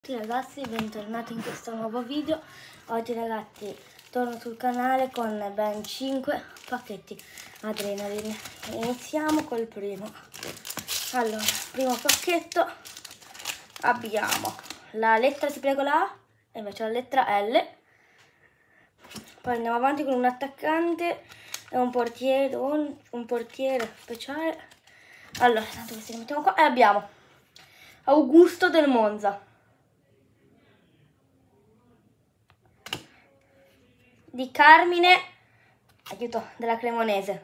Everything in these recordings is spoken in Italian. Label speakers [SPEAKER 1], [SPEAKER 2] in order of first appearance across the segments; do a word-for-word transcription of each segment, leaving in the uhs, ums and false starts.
[SPEAKER 1] Ciao ragazzi, bentornati in questo nuovo video. Oggi ragazzi torno sul canale con ben cinque pacchetti Adrenaline. Iniziamo col primo. Allora, primo pacchetto abbiamo la lettera, ti prego, la A e invece la lettera L. Poi andiamo avanti con un attaccante e un portiere, un, un portiere speciale. Allora, tanto questi li mettiamo qua e abbiamo Augusto del Monza, di Carmine, aiuto, della Cremonese,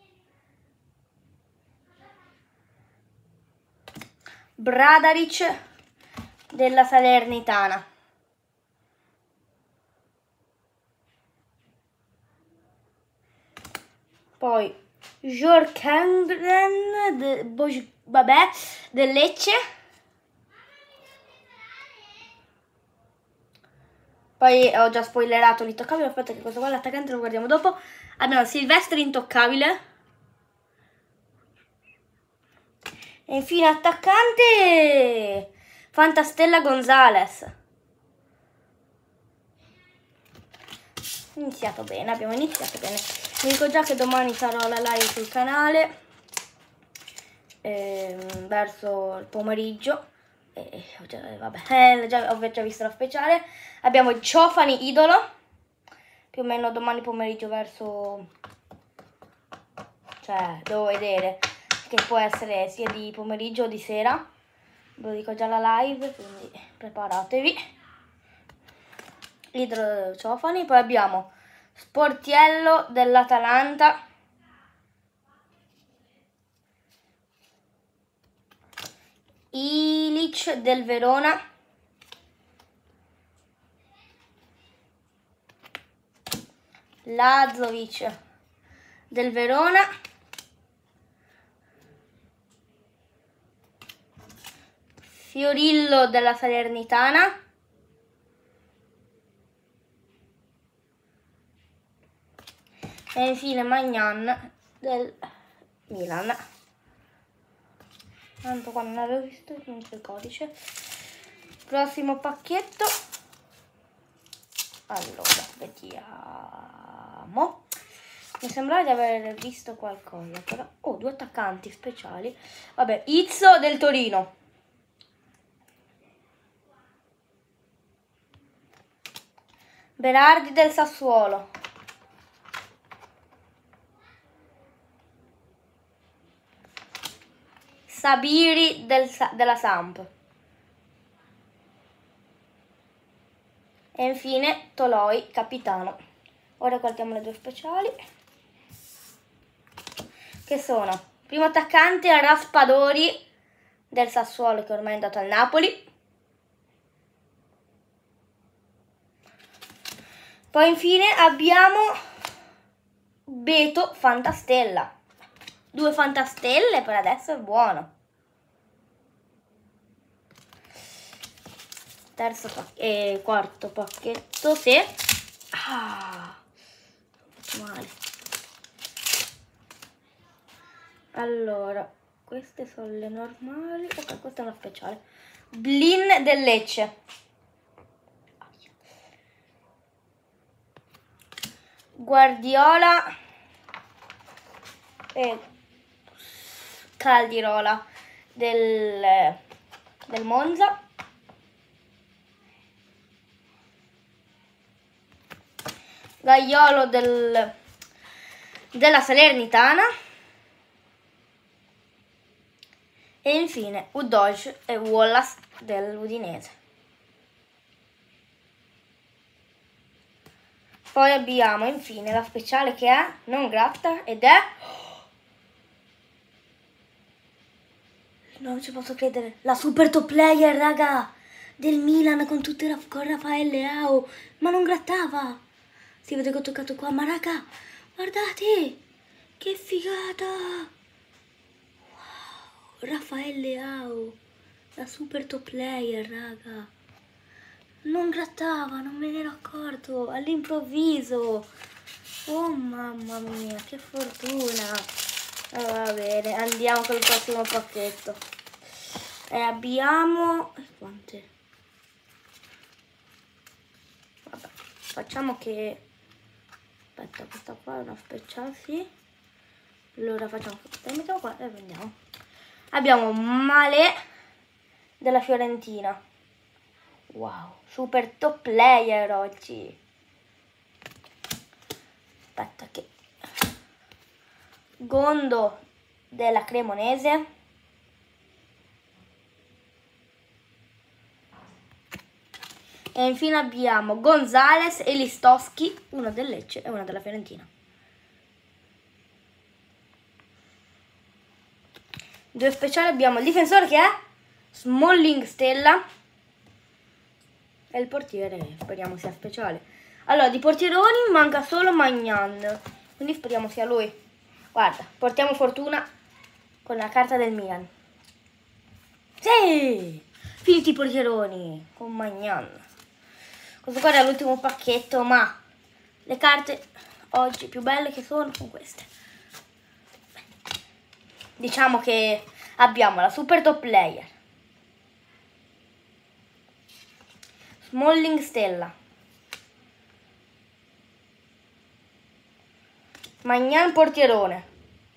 [SPEAKER 1] Bradaric della Salernitana, poi Jorkengren de, vabbè, del Lecce. Poi ho già spoilerato l'Intoccabile, aspetta che questo qua l'attaccante lo guardiamo dopo. Abbiamo Silvestri Intoccabile. E infine attaccante Fantastella Gonzalez. Iniziato bene, abbiamo iniziato bene. Vi dico già che domani sarò alla live sul canale ehm, verso il pomeriggio. Eh, già, vabbè, eh, già, ho già visto la speciale. Abbiamo il Ciofani Idolo, più o meno domani pomeriggio verso, cioè devo vedere, che può essere sia di pomeriggio o di sera, ve lo dico già la live, quindi preparatevi. Idolo Ciofani. Poi abbiamo Sportiello dell'Atalanta, Ilic del Verona, Lazovic del Verona, Fiorillo della Salernitana, e infine Magnan del Milan. Tanto qua non avevo visto, non c'è il codice. Prossimo pacchetto. Allora, vediamo. Mi sembrava di aver visto qualcosa, però... Oh, due attaccanti speciali. Vabbè, Izzo del Torino. Berardi del Sassuolo. Sabiri del, della Samp. E infine Toloi, capitano. Ora guardiamo le due speciali, che sono primo attaccante Raspadori del Sassuolo, che ormai è andato al Napoli. Poi infine abbiamo Beto Fantastella. Due Fantastelle per adesso, è buono. Terzo e eh, quarto pacchetto, sì. Ah, male. Allora, queste sono le normali. Ok, questa è una speciale. Blin del Lecce. Guardiola e Caldirola del, del Monza. Gaiolo del, della Salernitana. E infine Udoge e Wallace dell'Udinese. Poi abbiamo infine la speciale che è non gratta ed è... Non ci posso credere, la super top player, raga, del Milan con tutte la, con Raffaele Leao, ma non grattava. Si vede che ho toccato qua, ma raga, guardate, che figata. Wow, Raffaele Leao, la super top player, raga. Non grattava, non me ne ero accorto, all'improvviso. Oh mamma mia, che fortuna. Va bene, andiamo col prossimo pacchetto. E abbiamo... quante? facciamo che... Aspetta, questa qua è una speciale, sì. Allora facciamo questa, mettiamo qua e vediamo. Abbiamo Malé della Fiorentina. Wow, super top player oggi. Aspetta che... Gondo della Cremonese. E infine abbiamo Gonzales e Listowski, uno del Lecce e uno della Fiorentina. Due speciali abbiamo il difensore che è Smalling Stella e il portiere speriamo sia speciale. Allora, di portieroni manca solo Magnan, quindi speriamo sia lui. Guarda, portiamo fortuna con la carta del Milan. Sì! Finiti i portieroni con Magnan. Questo qua era l'ultimo pacchetto, ma le carte oggi più belle che sono sono queste. Diciamo che abbiamo la super top player, Smalling Stella, Magnan portierone,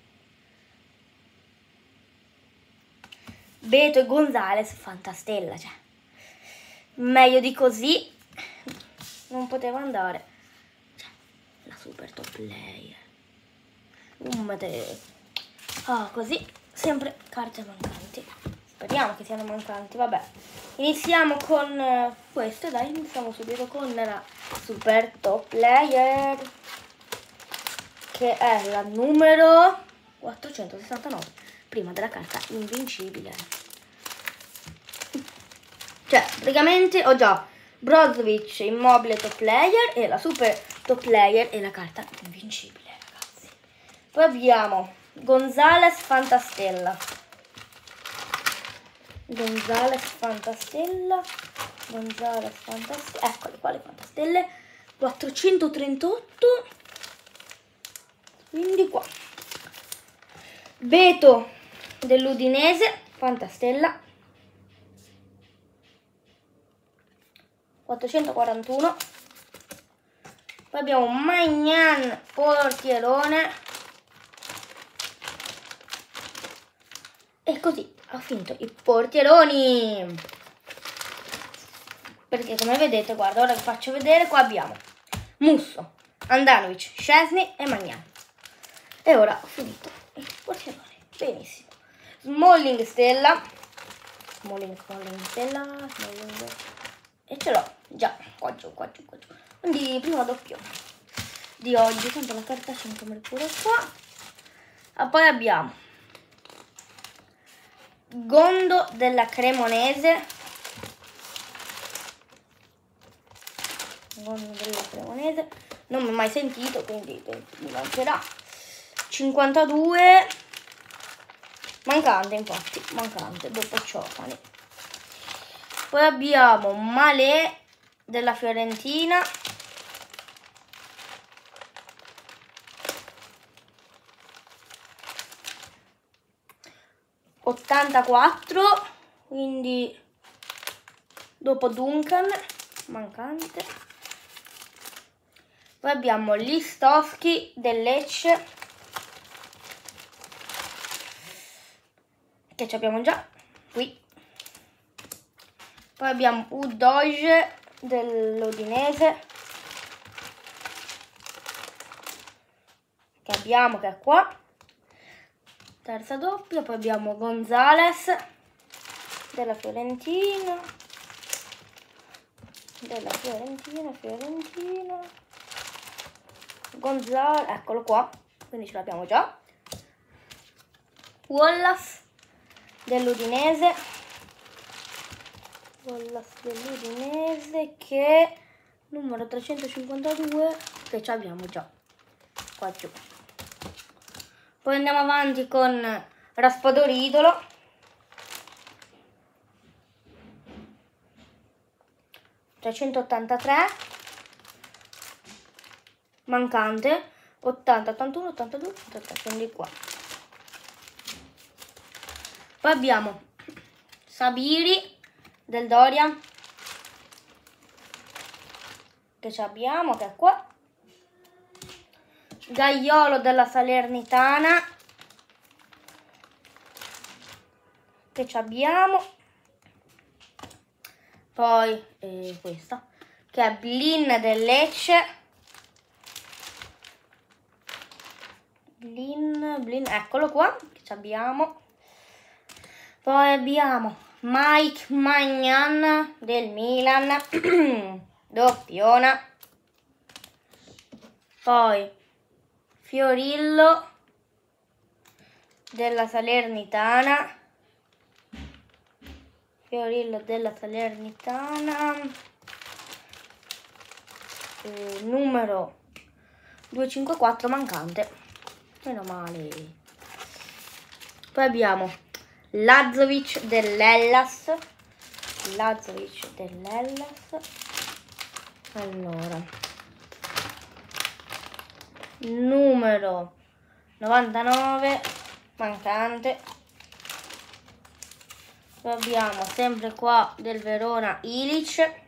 [SPEAKER 1] Beto e Gonzales Fantastella, cioè meglio di così non poteva andare. Cioè, la super top player. Un mate. Ah, così sempre carte mancanti. Speriamo che siano mancanti. Vabbè, iniziamo con uh, queste. Dai, iniziamo subito con la super top player, che è la numero quattrocentosessantanove, prima della carta invincibile. Cioè, praticamente ho già Brozovic Immobile top player e la super top player e la carta invincibile, ragazzi. Poi abbiamo Gonzales Fantastella. Gonzales Fantastella. Gonzales Fantastella. Eccole qua le Fantastelle. quattrocentotrentotto. Quindi qua. Beto dell'Udinese Fantastella. quattrocentoquarantuno. Poi abbiamo Magnan portierone. E così ho finito i portieroni. Perché come vedete, guarda, ora vi faccio vedere, qua abbiamo Musso, Andanovic, Szczesny e Magnan. E ora ho finito i portieroni. Benissimo. Smalling Stella. Smalling, Smalling Stella. Smalling. E ce l'ho già qua giù, qua giù, qua giù. Quindi primo doppio di oggi. Tanto la carta cinque me pure qua. E poi abbiamo Gondo della Cremonese. Gondo della Cremonese. Non mi ho mai sentito, quindi mi mancherà. cinquantadue. Mancante, infatti, mancante, dopo Ciofani. Poi abbiamo Malé della Fiorentina. ottantaquattro, quindi dopo Duncan, mancante. Poi abbiamo Listowski del Lecce, che ci abbiamo già qui. Poi abbiamo Udoge dell'Udinese, che abbiamo, che è qua. Terza doppia. Poi abbiamo Gonzales della Fiorentina, della Fiorentina, Fiorentina, Gonzales, eccolo qua, quindi ce l'abbiamo già. Wallace dell'Udinese, Wallace dell'Udinese, che numero trecentocinquantadue, che ci abbiamo già qua giù. Poi andiamo avanti con Raspadori-Idolo, trecentottantatré, mancante, ottanta, ottantuno, ottantadue, ottantatré, quindi qua. Poi abbiamo Sabiri del Doria, che ci abbiamo, che è qua. Gaiolo della Salernitana, che ci abbiamo. Poi eh, questa, che è Blin del Lecce. Blin, Blin, eccolo qua, che ci abbiamo. Poi abbiamo Mike Maignan del Milan, doppiona. Poi Fiorillo della Salernitana, Fiorillo della Salernitana, eh, numero duecentocinquantaquattro mancante, meno male. Poi abbiamo Lazovic dell'Hellas, Lazovic dell'Hellas, allora, numero novantanove mancante. Poi abbiamo sempre qua del Verona Ilic,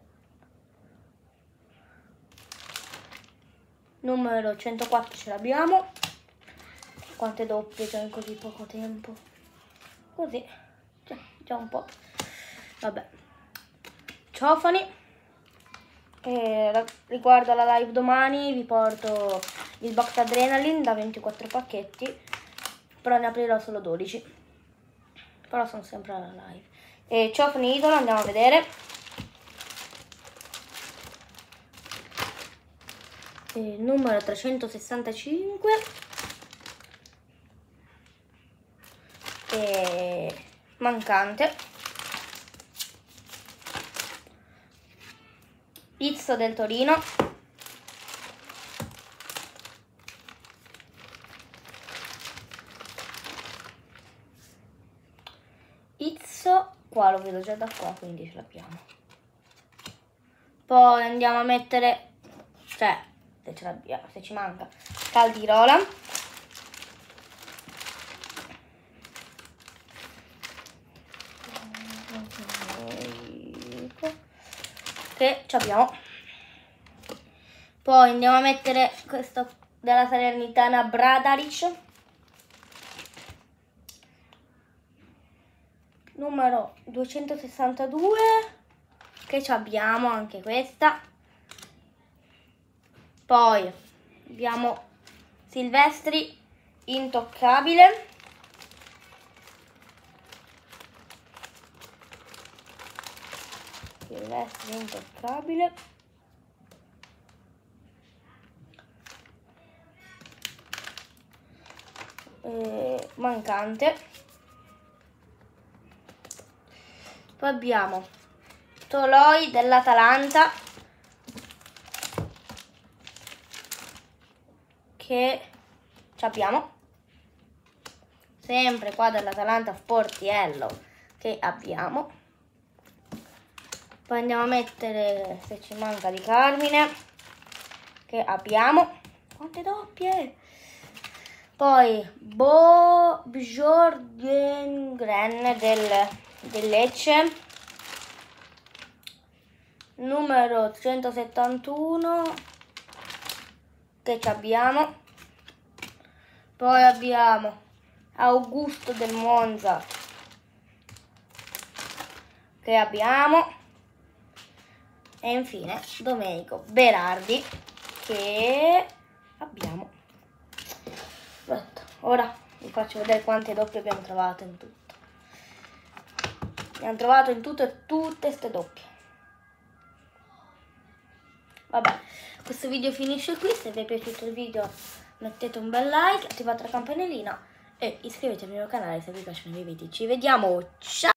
[SPEAKER 1] numero centoquattro ce l'abbiamo. Quante doppie già in così poco tempo, così già, già un po'. Vabbè, Ciofani. E riguardo alla live domani vi porto il box Adrenaline da ventiquattro pacchetti, però ne aprirò solo dodici, però sono sempre alla live. E Ciofani Idolo, andiamo a vedere. E numero trecentosessantacinque, e mancante. Izzo del Torino, Izzo, qua lo vedo già da qua, quindi ce l'abbiamo. Poi andiamo a mettere, cioè, se ce l'abbiamo, se ci manca, Caldirola. Che ci abbiamo. Poi andiamo a mettere questo della Salernitana, Bradaric, numero duecentosessantadue, che ci abbiamo anche questa. Poi abbiamo Silvestri intoccabile, Silvestri intoccabile, eh, mancante. Poi abbiamo Toloi dell'Atalanta, che ci abbiamo, sempre qua dell'Atalanta Sportiello, che abbiamo. Poi andiamo a mettere, se ci manca, di Carmine, che abbiamo. Quante doppie! Poi Bo Bjorgengren del, del Lecce, numero centosettantuno, che ci abbiamo. Poi abbiamo Augusto del Monza, che abbiamo. E infine Domenico Berardi, che abbiamo. Aspetta, ora vi faccio vedere quante doppie abbiamo trovato in tutto. Abbiamo trovato in tutto e tutte ste doppie. Vabbè, questo video finisce qui. Se vi è piaciuto il video mettete un bel like, attivate la campanellina e iscrivetevi al mio canale se vi piacciono i miei video. Ci vediamo, ciao!